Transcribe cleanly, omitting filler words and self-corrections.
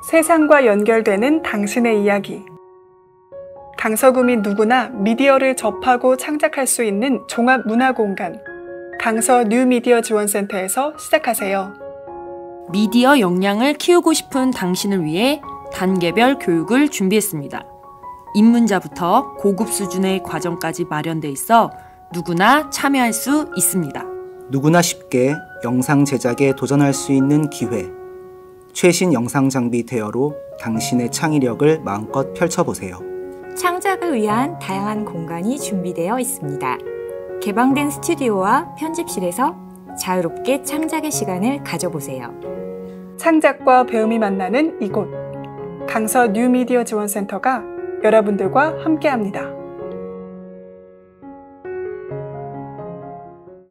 세상과 연결되는 당신의 이야기. 강서구민 누구나 미디어를 접하고 창작할 수 있는 종합 문화 공간. 강서 뉴미디어 지원센터에서 시작하세요. 미디어 역량을 키우고 싶은 당신을 위해 단계별 교육을 준비했습니다. 입문자부터 고급 수준의 과정까지 마련돼 있어 누구나 참여할 수 있습니다. 누구나 쉽게 영상 제작에 도전할 수 있는 기회. 최신 영상 장비 대여로 당신의 창의력을 마음껏 펼쳐보세요. 창작을 위한 다양한 공간이 준비되어 있습니다. 개방된 스튜디오와 편집실에서 자유롭게 창작의 시간을 가져보세요. 창작과 배움이 만나는 이곳. 강서 뉴미디어 지원센터가 여러분들과 함께합니다.